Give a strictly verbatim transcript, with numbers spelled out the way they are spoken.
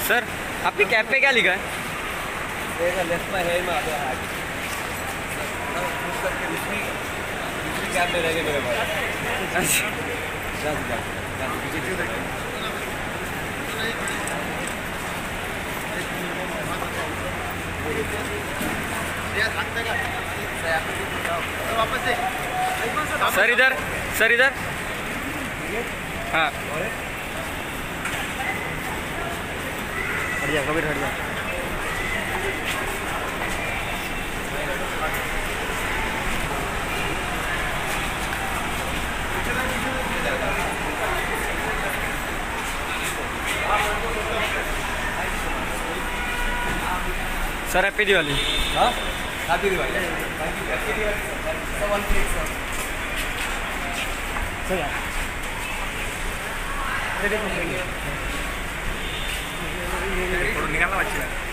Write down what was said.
Sir आपकी cap पे क्या लिखा है? लेफ्ट माय हेयर में आ गया है। दूसरी दूसरी कैप में रह गए मेरे पास। सर इधर, सर इधर। हाँ हट जा कभी हट जा। Sir happy Diwali. हाँ happy Diwali. Happy Diwali sir. One plate sir. Sir यार निकालना अच्छी है।